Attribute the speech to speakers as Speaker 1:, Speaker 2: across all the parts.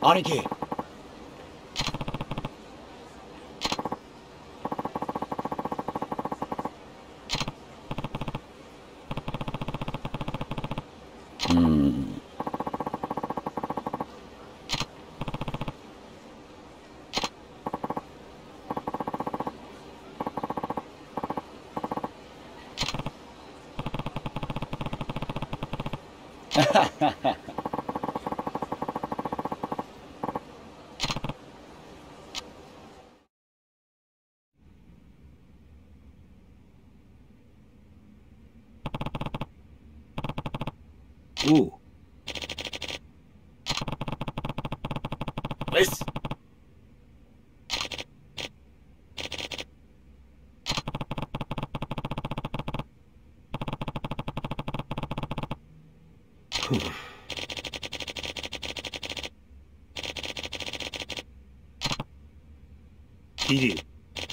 Speaker 1: 兄貴。
Speaker 2: おう。
Speaker 1: レス。
Speaker 2: キリ。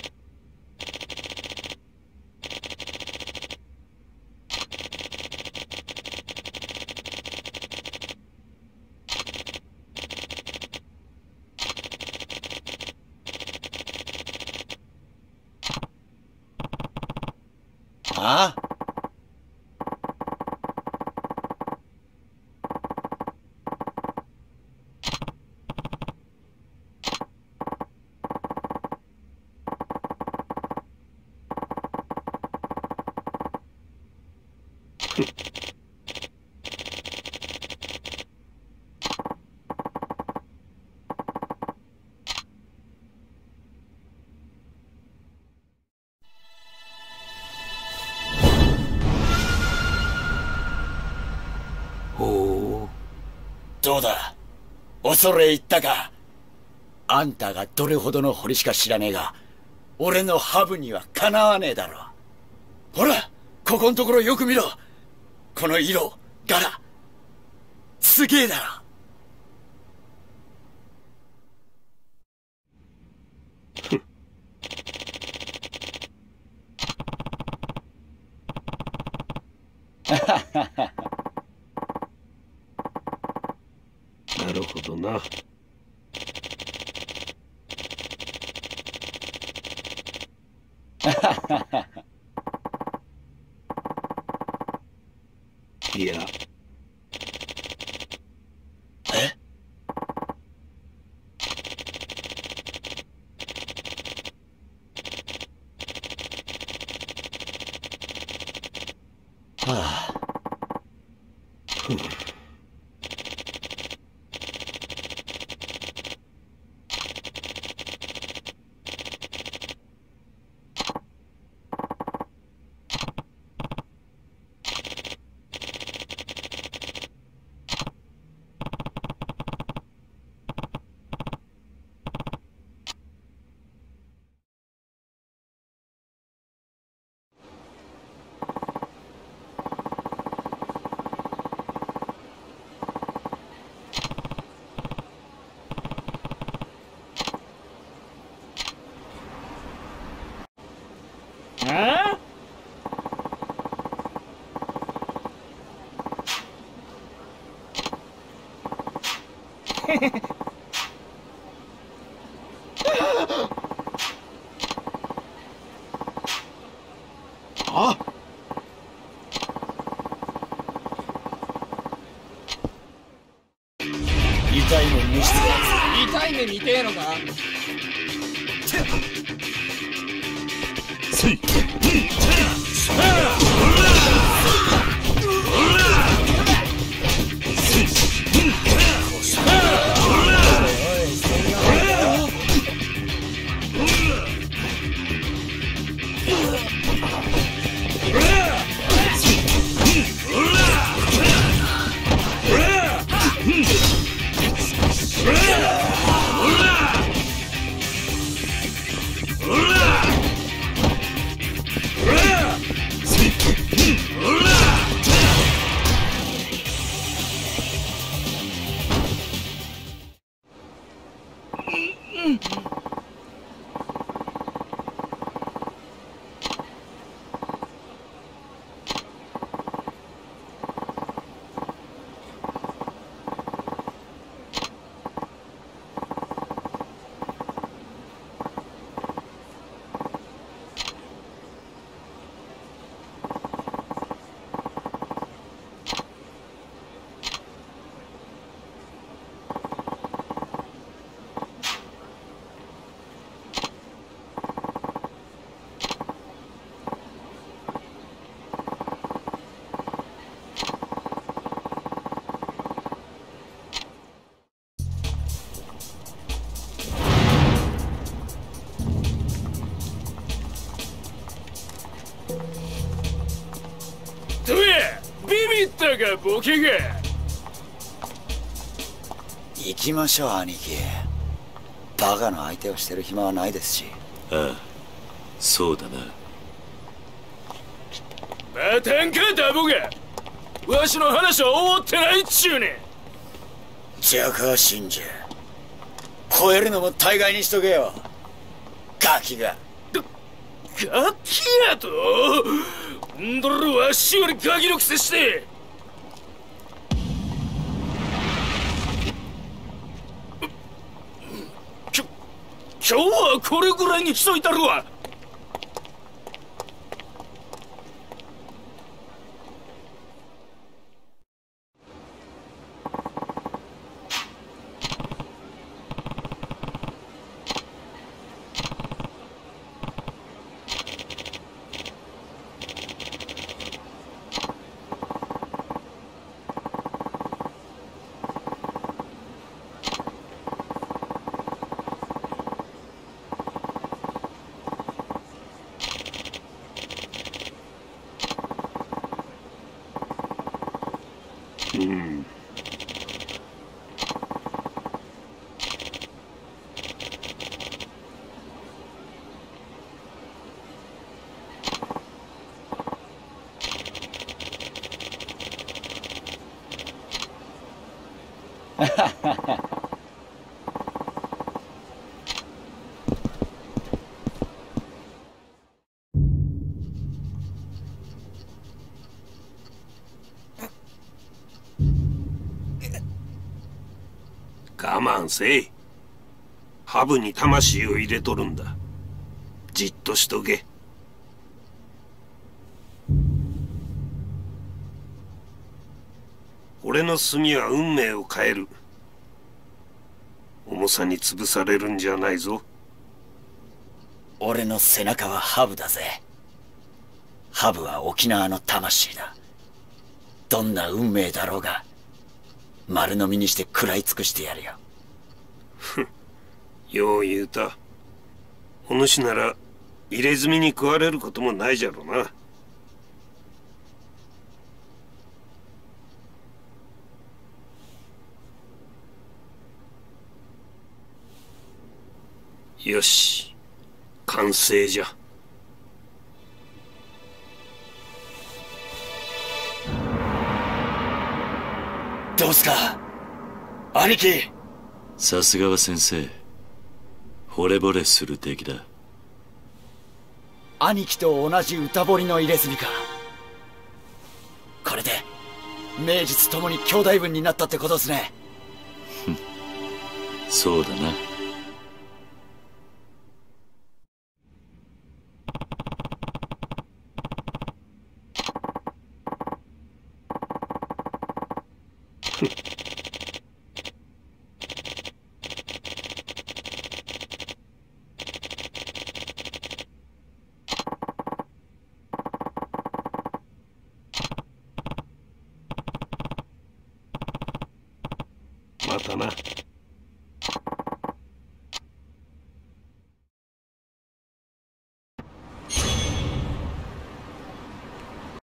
Speaker 1: ああ。どうだ、恐れ入ったか。あんたがどれほどの堀しか知らねえが、俺のハブにはかなわねえだろ。ほら、ここんところよく見ろ。この色、柄、すげえだろ。
Speaker 2: なるほどな。いや。
Speaker 1: え？はあ。
Speaker 2: あ、
Speaker 1: 痛い目見して
Speaker 3: 痛い目見てえのか。
Speaker 2: せい。
Speaker 4: かボケが。
Speaker 1: 行きましょう兄貴。バカの相手をしてる暇はないですし。
Speaker 5: ああ、そうだな。
Speaker 4: またんかダボが。わしの話は終わってないっちゅうねん。
Speaker 1: ジャカー信者超えるのも大概にしとけよ、ガキが。
Speaker 4: ガキやとんどるわしよりガキのくせして。今日はこれぐらいにしといたるわ。
Speaker 2: うん。我慢せい。ハブに魂を入れとるんだ。じっとしとけ。俺の墨は運命を変える。重さに潰されるんじゃないぞ。
Speaker 1: 俺の背中はハブだぜ。ハブは沖縄の魂だ。どんな運命だろうが丸飲みにして食らい尽くしてやるよ。
Speaker 2: よう言うた。お主なら入れ墨に食われることもないじゃろな。よし、完成じゃ。
Speaker 1: どうすか兄貴。
Speaker 5: さすがは先生、惚れ惚れする出来だ。
Speaker 1: 兄貴と同じ歌彫りの入れ墨か。これで名実ともに兄弟分になったってことですね。
Speaker 5: そうだな。
Speaker 2: またな。